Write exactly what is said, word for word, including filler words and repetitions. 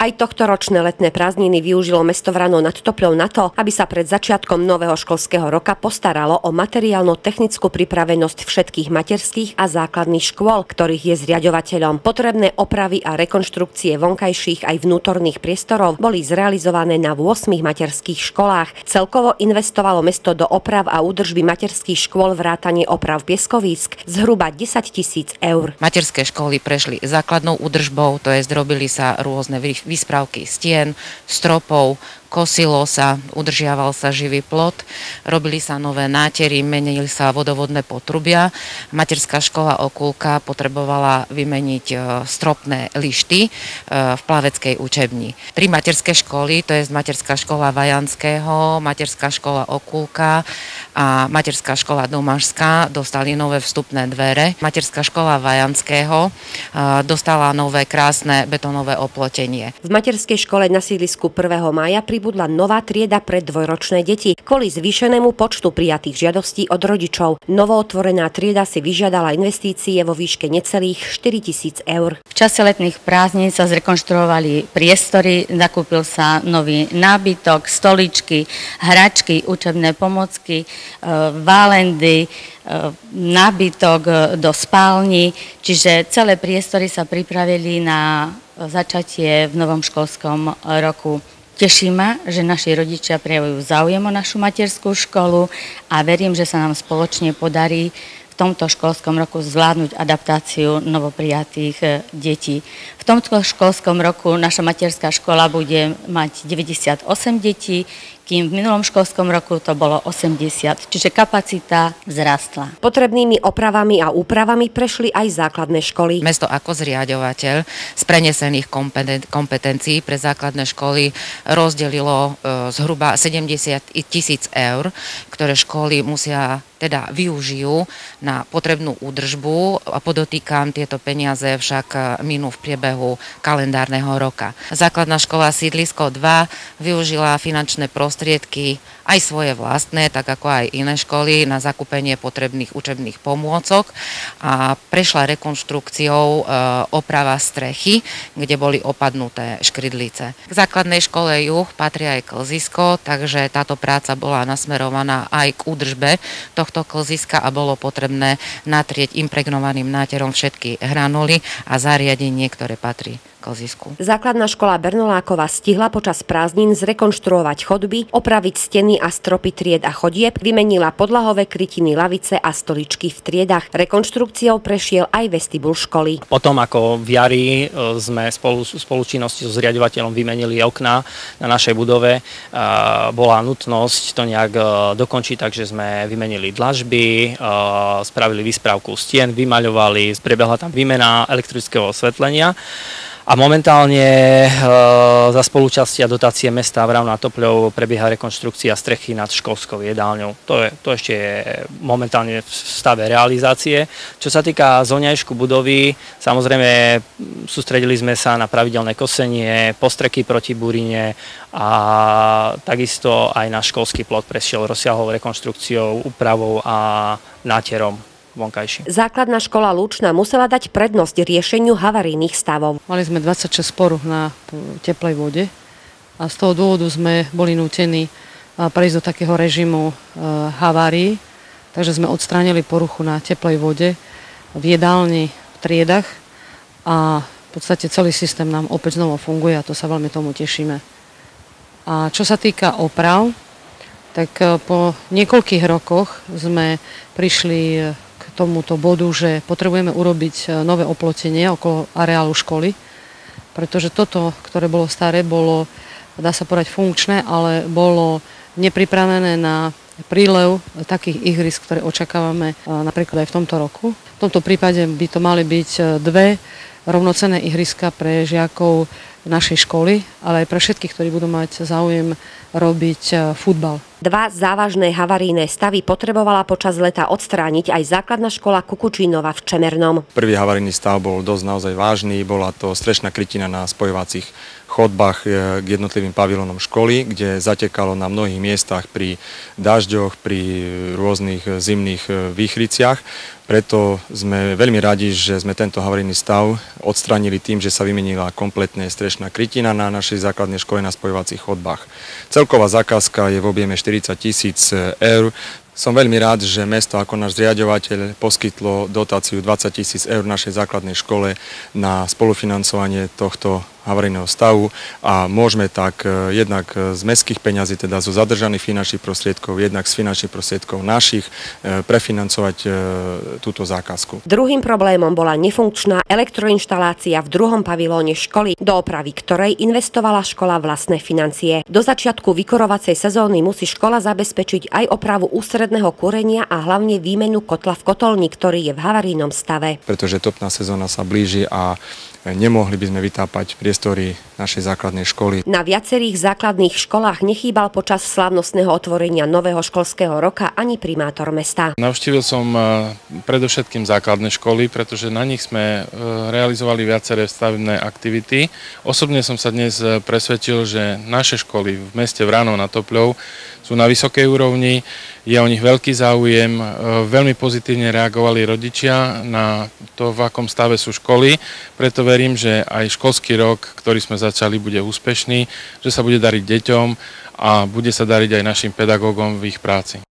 Aj tohtoročné letné prázdniny využilo mesto Vrano nad Topľou na to, aby sa pred začiatkom nového školského roka postaralo o materiálno-technickú pripravenosť všetkých materských a základných škôl, ktorých je zriaďovateľom. Potrebné opravy a rekonštrukcie vonkajších aj vnútorných priestorov boli zrealizované na ôsmich materských školách. Celkovo investovalo mesto do oprav a údržby materských škôl vrátane oprav pieskovísk zhruba desať tisíc eur. Materské školy prešli základnou údržbou, to je zrobili sa rôzne výspravky stien, stropov, kosilo sa, udržiaval sa živý plot, robili sa nové nátery, menili sa vodovodné potrubia. Materská škola Okulka potrebovala vymeniť stropné lišty v plaveckej učebni. Tri materské školy, to je materská škola Vajanského, materská škola Okulka a materská škola Domažská, dostali nové vstupné dvere. Materská škola Vajanského dostala nové krásne betónové oplotenie. V materskej škole na sídlisku prvého mája pribudla nová trieda pre dvojročné deti kvôli zvýšenému počtu prijatých žiadostí od rodičov. Novootvorená trieda si vyžiadala investície vo výške necelých štyritisíc eur. V čase letných prázdnin sa zrekonštruovali priestory, zakúpil sa nový nábytok, stoličky, hračky, učebné pomocky, válendy, nábytok do spálni, čiže celé priestory sa pripravili na začatie v novom školskom roku. Teší ma, že naši rodičia prejavujú záujem o našu materskú školu a verím, že sa nám spoločne podarí v tomto školskom roku zvládnuť adaptáciu novoprijatých detí. V tomto školskom roku naša materská škola bude mať deväťdesiatosem detí, kým v minulom školskom roku to bolo osemdesiat, čiže kapacita vzrastla. Potrebnými opravami a úpravami prešli aj základné školy. Mesto ako zriaďovateľ z prenesených kompetencií pre základné školy rozdelilo e, zhruba sedemdesiat tisíc eur, ktoré školy musia teda využijú na potrebnú údržbu a podotýkam, tieto peniaze však minú v priebehu kalendárneho roka. Základná škola Sídlisko dva využila finančné prostriedky aj svoje vlastné, tak ako aj iné školy, na zakúpenie potrebných učebných pomôcok a prešla rekonštrukciou e, oprava strechy, kde boli opadnuté škrydlice. K základnej škole Juh patrí aj klzisko, takže táto práca bola nasmerovaná aj k údržbe tohto klziska a bolo potrebné natrieť impregnovaným náterom všetky hranuly a zariadenie, ktoré patrí klzisku. Základná škola Bernolákova stihla počas prázdnin zrekonštruovať chodby, opraviť steny a stropy tried a chodieb, vymenila podlahové krytiny, lavice a stoličky v triedach. Rekonštrukciou prešiel aj vestibul školy. Potom ako v jari sme spolu spolučinnosti so zriaďovateľom vymenili okná na našej budove, bola nutnosť to nejak dokončiť, takže sme vymenili dlažby, spravili výspravku stien, vymaľovali, prebehla tam výmena elektrického osvetlenia. A momentálne e, za spolúčasti a dotácie mesta Vrano nad Topľou prebieha rekonštrukcia strechy nad školskou jedálňou. To, je, to ešte je momentálne v stave realizácie. Čo sa týka zóňajšku budovy, samozrejme sústredili sme sa na pravidelné kosenie, postreky proti burine a takisto aj náš školský plot prešiel rozsiahlou rekonštrukciou, úpravou a náterom vonkajší. Základná škola Lúčna musela dať prednosť riešeniu havarijných stavov. Mali sme dvadsaťšesť poruch na teplej vode a z toho dôvodu sme boli nútení prejsť do takého režimu havárií, takže sme odstránili poruchu na teplej vode v jedálni, v triedach a v podstate celý systém nám opäť znovu funguje a to sa veľmi tomu tešíme. A čo sa týka oprav, tak po niekoľkých rokoch sme prišli k tomuto bodu, že potrebujeme urobiť nové oplotenie okolo areálu školy, pretože toto, ktoré bolo staré, bolo, dá sa povedať, funkčné, ale bolo nepripravené na prílev takých ihrisk, ktoré očakávame napríklad aj v tomto roku. V tomto prípade by to mali byť dve rovnocenné ihriska pre žiakov našej školy, ale aj pre všetkých, ktorí budú mať záujem robiť futbal. Dva závažné havarijné stavy potrebovala počas leta odstrániť aj základná škola Kukučínova v Čemernom. Prvý havarijný stav bol dosť naozaj vážny, bola to strešná krytina na spojovacích chodbách k jednotlivým pavilónom školy, kde zatekalo na mnohých miestach pri dažďoch, pri rôznych zimných výchriciach. Preto sme veľmi radi, že sme tento havarijný stav odstránili tým, že sa vymenila kompletne strešná strešná krytina na našej základnej škole na spojovacích chodbách. Celková zákazka je v objeme štyridsať tisíc eur. Som veľmi rád, že mesto ako náš zriaďovateľ poskytlo dotáciu dvadsať tisíc eur našej základnej škole na spolufinancovanie tohto havarijného stavu a môžeme tak jednak z mestských peňazí, teda zo zadržaných finančných prostriedkov, jednak z finančných prostriedkov našich prefinancovať túto zákazku. Druhým problémom bola nefunkčná elektroinštalácia v druhom pavilóne školy, do opravy ktorej investovala škola vlastné financie. Do začiatku vykurovacej sezóny musí škola zabezpečiť aj opravu ústredného kúrenia a hlavne výmenu kotla v kotolni, ktorý je v havarijnom stave. Pretože topná sezóna sa blíži a nemohli by sme vytápať priestory našej základnej školy. Na viacerých základných školách nechýbal počas slávnostného otvorenia nového školského roka ani primátor mesta. Navštívil som predovšetkým základné školy, pretože na nich sme realizovali viaceré stavebné aktivity. Osobne som sa dnes presvedčil, že naše školy v meste Vranov nad Topľou sú na vysokej úrovni, je o nich veľký záujem, veľmi pozitívne reagovali rodičia na to, v akom stave sú školy, preto verím, že aj školský rok, ktorý sme začali, bude úspešný, že sa bude dariť deťom a bude sa dariť aj našim pedagógom v ich práci.